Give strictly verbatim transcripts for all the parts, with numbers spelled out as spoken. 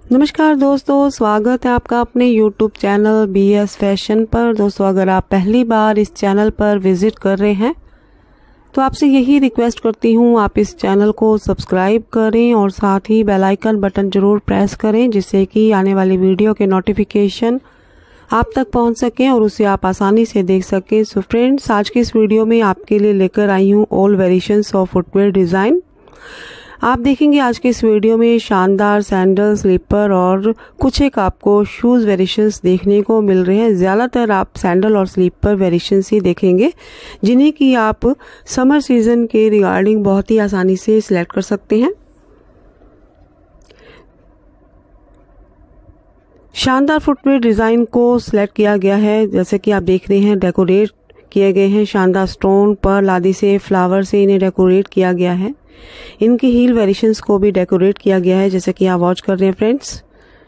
नमस्कार दोस्तों, स्वागत है आपका अपने YouTube channel B S fashion पर। दोस्तों, अगर आप पहली बार इस चैनल पर विजिट कर रहे हैं तो आपसे यही रिक्वेस्ट करती हूँ, आप इस चैनल को सब्सक्राइब करें और साथ ही बेल आइकन बटन जरूर प्रेस करें, जिससे कि आने वाली वीडियो के नोटिफिकेशन आप तक पहुंच सकें और उसे आप आसानी से देख सकें। सो फ्रेंड्स, आज की इस वीडियो में आपके लिए लेकर आई हूँ all variations of footwear design. आप देखेंगे आज के इस वीडियो में शानदार सैंडल, स्लीपर और कुछ एक आपको शूज़ वेरिएशंस देखने को मिल रहे हैं। ज़्यादातर आप सैंडल और स्लीपर वेरिएशंस ही देखेंगे, जिन्हें कि आप समर सीजन के रिगार्डिंग बहुत ही आसानी से सिलेक्ट कर सकते हैं। शानदार फुटवेयर डिज़ाइन को सिलेक्ट किया गया है, जैसे कि आप देख रहे हैं डेकोरेट किए गए हैं शानदार स्टोन पर, आदि से फ्लावर से इन्हें डेकोरेट किया गया है। इनकी हील वेरिएशंस को भी डेकोरेट किया गया है, जैसे कि आप वॉच कर रहे हैं फ्रेंड्स।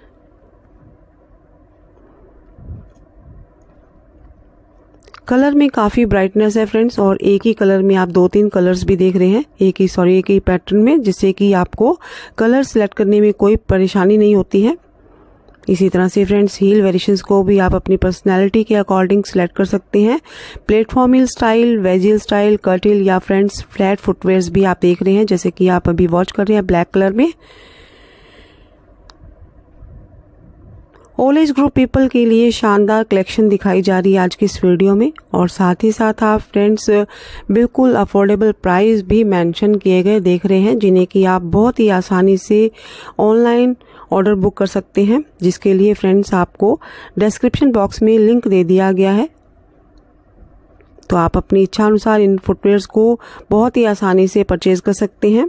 कलर में काफ़ी ब्राइटनेस है फ्रेंड्स, और एक ही कलर में आप दो तीन कलर्स भी देख रहे हैं, एक ही सॉरी एक ही पैटर्न में, जिससे कि आपको कलर सिलेक्ट करने में कोई परेशानी नहीं होती है। इसी तरह से फ्रेंड्स, हील वेरिएशंस को भी आप अपनी पर्सनैलिटी के अकॉर्डिंग सिलेक्ट कर सकते हैं। Platform heel style, wedge heel style, cut heel या फ्रेंड्स फ्लैट फुटवेयर्स भी आप देख रहे हैं, जैसे कि आप अभी वॉच कर रहे हैं ब्लैक कलर में। ऑल एज ग्रुप पीपल के लिए शानदार कलेक्शन दिखाई जा रही है आज की इस वीडियो में, और साथ ही साथ आप फ्रेंड्स बिल्कुल अफोर्डेबल प्राइस भी मेंशन किए गए देख रहे हैं, जिन्हें कि आप बहुत ही आसानी से ऑनलाइन ऑर्डर बुक कर सकते हैं, जिसके लिए फ्रेंड्स आपको डिस्क्रिप्शन बॉक्स में लिंक दे दिया गया है। तो आप अपनी इच्छा अनुसार इन फुटवेयर्स को बहुत ही आसानी से परचेज कर सकते हैं।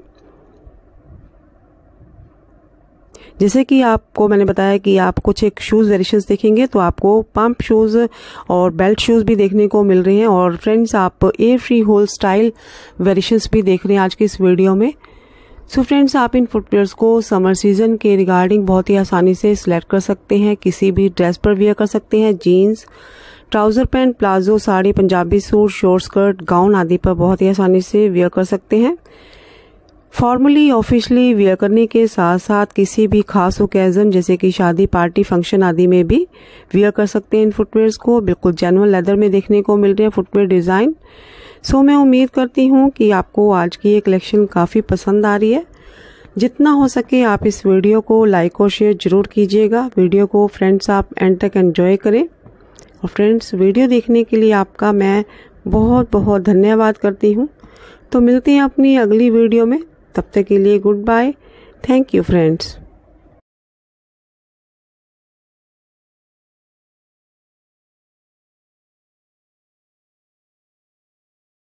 जैसे कि आपको मैंने बताया कि आप कुछ एक शूज़ वेरिएशंस देखेंगे, तो आपको पंप शूज़ और बेल्ट शूज़ भी देखने को मिल रहे हैं, और फ्रेंड्स आप air free hole style variations भी देख रहे हैं आज की इस वीडियो में। सो so फ्रेंड्स, आप इन फुटवेयर्स को समर सीजन के रिगार्डिंग बहुत ही आसानी से सिलेक्ट कर सकते हैं, किसी भी ड्रेस पर वियर कर सकते हैं। Jeans, trouser pant, palazzo, sari, Punjabi suit, short skirt, gown आदि पर बहुत ही आसानी से वियर कर सकते हैं। फॉर्मली ऑफिशियली वियर करने के साथ साथ किसी भी खास ओकेजन जैसे कि शादी, पार्टी, फंक्शन आदि में भी वियर कर सकते हैं इन फुटवेयर्स को। बिल्कुल जेन्युइन लेदर में देखने को मिल रहे हैं फुटवेयर डिज़ाइन। सो मैं उम्मीद करती हूँ कि आपको आज की ये कलेक्शन काफ़ी पसंद आ रही है। जितना हो सके आप इस वीडियो को लाइक और शेयर जरूर कीजिएगा। वीडियो को फ्रेंड्स आप एंड तक एंजॉय करें, और फ्रेंड्स वीडियो देखने के लिए आपका मैं बहुत बहुत धन्यवाद करती हूँ। तो मिलते हैं अपनी अगली वीडियो में, तब तक के लिए good bye. Thank you friends.